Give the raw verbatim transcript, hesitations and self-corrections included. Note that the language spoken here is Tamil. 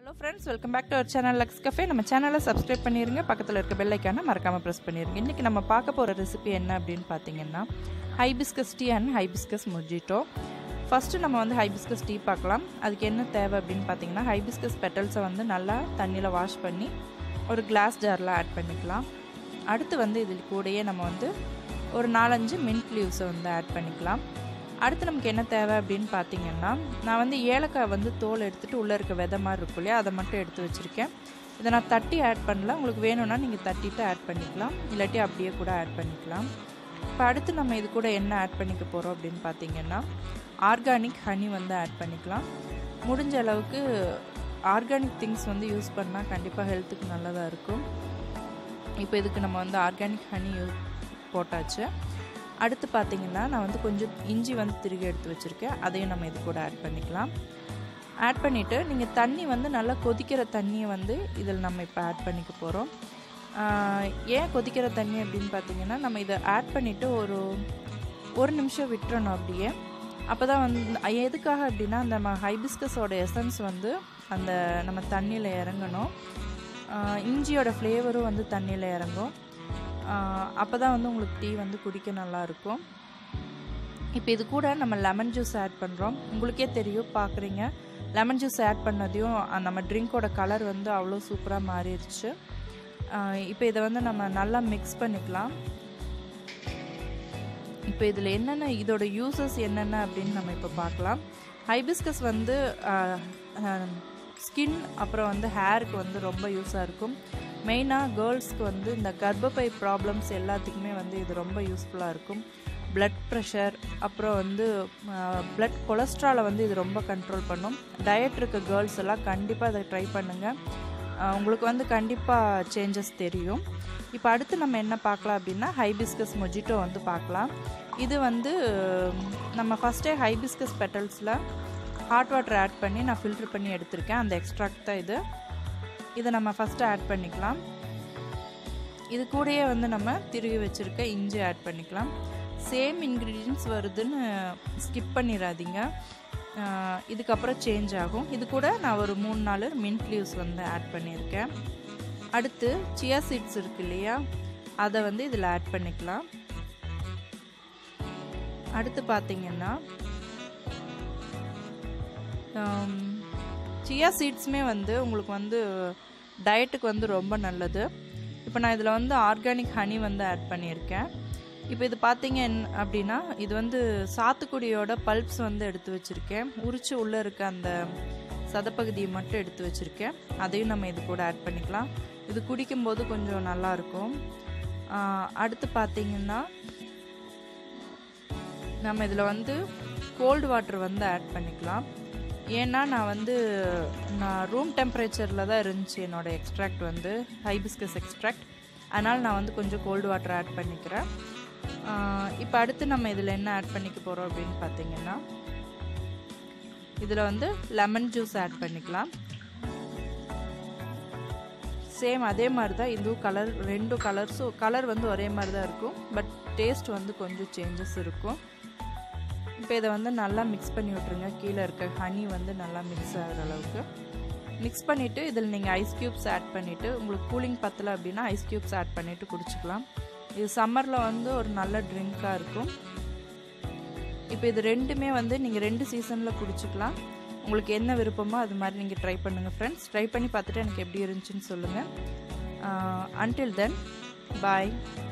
Hello friends, welcome back to our channel Lux Cafe. நம்ம சேனலை சப்ஸ்கிரைப் பண்ணிருங்க, பக்கத்துல இருக்க பெல் ஐகானை மறக்காம பிரஸ் பண்ணிருங்க. இன்னைக்கு நம்ம பார்க்க போற ரெசிபி என்ன அப்படினு பாத்தீங்கன்னா Hibiscus tea and Hibiscus Mojito. First நம்ம வந்து Hibiscus tea பார்க்கலாம். அதுக்கு என்ன தேவை அப்படினு பாத்தீங்கன்னா Hibiscus petals வந்து நல்லா தண்ணில வாஷ் பண்ணி ஒரு glass jarல ஆட் பண்ணிக்கலாம். அடுத்து வந்து இதில் கூடயே நம்ம வந்து ஒரு நாலு அஞ்சு mint leaves வந்து ஆட் பண்ணிக்கலாம். அடுத்து நமக்கு என்ன தேவை அப்படினு பாத்தீங்கன்னா நான் வந்து ஏலக்காய் வந்து தோல் எடுத்துட்டு உள்ள இருக்க விதை மாதிரி இருக்கும் இல்லையா, அதை மட்டும் எடுத்து வச்சிருக்கேன். இதை நான் தட்டி ஆட் பண்ணல, உங்களுக்கு வேணும்னா நீங்கள் தட்டிட்டு ஆட் பண்ணிக்கலாம், இல்லாட்டி அப்படியே கூட ஆட் பண்ணிக்கலாம். இப்போ அடுத்து நம்ம இது கூட என்ன ஆட் பண்ணிக்க போகிறோம் அப்படின்னு பார்த்தீங்கன்னா ஆர்கானிக் ஹனி வந்து ஆட் பண்ணிக்கலாம். முடிஞ்ச அளவுக்கு ஆர்கானிக் திங்ஸ் வந்து யூஸ் பண்ணால் கண்டிப்பாக ஹெல்த்துக்கு நல்லதாக இருக்கும். இப்போ இதுக்கு நம்ம வந்து ஆர்கானிக் ஹனி யூஸ் போட்டாச்சு. அடுத்து பார்த்தீங்கன்னா நான் வந்து கொஞ்சம் இஞ்சி வந்து திருகி எடுத்து வச்சுருக்கேன், அதையும் நம்ம இது கூட ஆட் பண்ணிக்கலாம். ஆட் பண்ணிவிட்டு நீங்கள் தண்ணி வந்து நல்லா கொதிக்கிற தண்ணியை வந்து இதில் நம்ம இப்போ ஆட் பண்ணிக்க போகிறோம். ஏன் கொதிக்கிற தண்ணி அப்படின்னு பார்த்தீங்கன்னா நம்ம இதை ஆட் பண்ணிவிட்டு ஒரு ஒரு நிமிஷம் விட்டுறணும் அப்படியே. அப்போ தான் வந்து எதுக்காக அப்படின்னா நம்ம ஹைபிஸ்கஸோட எசன்ஸ் வந்து அந்த நம்ம தண்ணியில் இறங்கணும், இஞ்சியோட ஃப்ளேவரும் வந்து தண்ணியில் இறங்கும். அப்போ தான் வந்து உங்களுக்கு டீ வந்து குடிக்க நல்லாயிருக்கும். இப்போ இது கூட நம்ம லெமன் ஜூஸ் ஆட் பண்ணுறோம். உங்களுக்கே தெரியும், பார்க்குறீங்க லெமன் ஜூஸ் ஆட் பண்ணதையும் நம்ம ட்ரிங்க்கோட கலர் வந்து அவ்வளோ சூப்பராக மாறிடுச்சு. இப்போ இதை வந்து நம்ம நல்லா மிக்ஸ் பண்ணிக்கலாம். இப்போ இதில் என்னென்ன இதோட யூசஸ் என்னென்ன அப்படின்னு நம்ம இப்போ பார்க்கலாம். ஹைபிஸ்கஸ் வந்து ஸ்கின் அப்புறம் வந்து ஹேருக்கு வந்து ரொம்ப யூஸாக இருக்கும். மெயினாக கேர்ள்ஸ்க்கு வந்து இந்த கர்ப்பப்பை ப்ராப்ளம்ஸ் எல்லாத்துக்குமே வந்து இது ரொம்ப யூஸ்ஃபுல்லாக இருக்கும். பிளட் ப்ரெஷர் அப்புறம் வந்து பிளட் கொலஸ்ட்ராலை வந்து இது ரொம்ப கண்ட்ரோல் பண்ணும். டயட் இருக்க கேர்ள்ஸ் எல்லாம் கண்டிப்பாக அதை ட்ரை பண்ணுங்கள், உங்களுக்கு வந்து கண்டிப்பாக சேஞ்சஸ் தெரியும். இப்போ அடுத்து நம்ம என்ன பார்க்கலாம் அப்படின்னா ஹைபிஸ்கஸ் மொஜிட்டோ வந்து பார்க்கலாம். இது வந்து நம்ம ஃபஸ்ட்டே ஹைபிஸ்கஸ் பெட்டல்ஸில் ஹாட் வாட்டர் ஆட் பண்ணி நான் ஃபில்டர் பண்ணி எடுத்திருக்கேன், அந்த எக்ஸ்ட்ராக்ட் தான் இது. இதை நம்ம ஃபஸ்ட்டு ஆட் பண்ணிக்கலாம். இது கூடயே வந்து நம்ம திருகி வச்சுருக்க இஞ்சி ஆட் பண்ணிக்கலாம். சேம் இன்க்ரீடியன்ட்ஸ் வருதுன்னு ஸ்கிப் பண்ணிடாதீங்க, இதுக்கப்புறம் சேஞ்ச் ஆகும். இது கூட நான் ஒரு மூணு நாலு மின்ட் லீவ்ஸ் வந்து ஆட் பண்ணியிருக்கேன். அடுத்து சியா சீட்ஸ் இருக்கு இல்லையா, அதை வந்து இதில் ஆட் பண்ணிக்கலாம். அடுத்து பார்த்தீங்கன்னா சியா சீட்ஸுமே வந்து உங்களுக்கு வந்து டயட்டுக்கு வந்து ரொம்ப நல்லது. இப்போ நான் இதில் வந்து ஆர்கானிக் ஹனி வந்து ஆட் பண்ணியிருக்கேன். இப்போ இது பார்த்தீங்க அப்படின்னா இது வந்து சாத்துக்குடியோட பல்ப்ஸ் வந்து எடுத்து வச்சுருக்கேன், உரிச்சு உள்ளே இருக்க அந்த சதப்பகுதியை மட்டும் எடுத்து வச்சுருக்கேன், அதையும் நம்ம இது கூட ஆட் பண்ணிக்கலாம். இது குடிக்கும்போது கொஞ்சம் நல்லாயிருக்கும். அடுத்து பார்த்தீங்கன்னா நம்ம இதில் வந்து கோல்டு வாட்டர் வந்து ஆட் பண்ணிக்கலாம். ஏன்னா நான் வந்து நான் ரூம் டெம்பரேச்சரில் தான் இருந்துச்சு என்னோடய எக்ஸ்ட்ராக்ட் வந்து ஹைபிஸ்கஸ் எக்ஸ்ட்ராக்ட், அதனால் நான் வந்து கொஞ்சம் கோல்டு வாட்டர் ஆட் பண்ணிக்கிறேன். இப்போ அடுத்து நம்ம இதில் என்ன ஆட் பண்ணிக்க போகிறோம் அப்படின்னு பார்த்தீங்கன்னா இதில் வந்து லெமன் ஜூஸ் ஆட் பண்ணிக்கலாம். சேம் அதே மாதிரி தான் இதுவும் கலர், ரெண்டு கலர்ஸும் கலர் வந்து ஒரே மாதிரி தான் இருக்கும், பட் டேஸ்ட் வந்து கொஞ்சம் சேஞ்சஸ் இருக்கும். இப்போ இதை வந்து நல்லா மிக்ஸ் பண்ணி விட்ருங்க, கீழே இருக்க ஹனி வந்து நல்லா மிக்ஸ் ஆகிற அளவுக்கு மிக்ஸ் பண்ணிவிட்டு இதில் நீங்கள் ஐஸ் க்யூப்ஸ் ஆட் பண்ணிவிட்டு உங்களுக்கு கூலிங் பத்தலை அப்படின்னா ஐஸ் க்யூப்ஸ் ஆட் பண்ணிவிட்டு குடிச்சிக்கலாம். இது சம்மரில் வந்து ஒரு நல்ல ட்ரிங்காக இருக்கும். இப்போ இது ரெண்டுமே வந்து நீங்கள் ரெண்டு சீசனில் குடிச்சிக்கலாம், உங்களுக்கு என்ன விருப்பமோ அது மாதிரி நீங்கள் ட்ரை பண்ணுங்கள் ஃப்ரெண்ட்ஸ். ட்ரை பண்ணி பார்த்துட்டு எனக்கு எப்படி இருந்துச்சுன்னு சொல்லுங்கள். அன்டில் தென் பாய்.